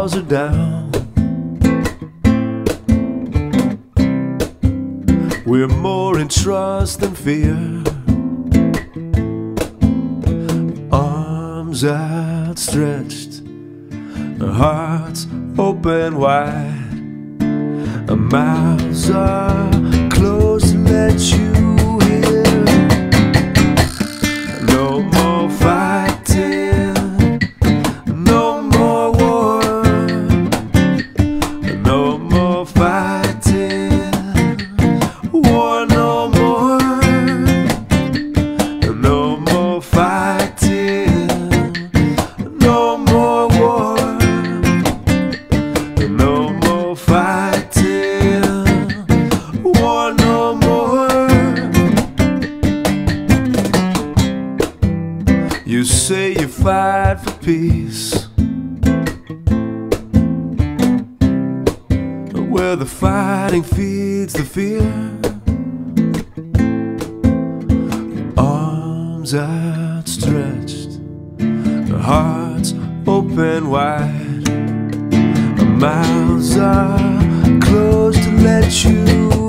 walls are down. We're more in trust than fear. Arms outstretched, our hearts open wide. Our mouths are closed to let you hear. No more fighting, no more war, no more fighting, war no more, no more fighting, no more war, no more fighting, war no more. You say you fight for peace, where the fighting feeds the fear. Arms outstretched, our hearts open wide. Our mouths are closed to let you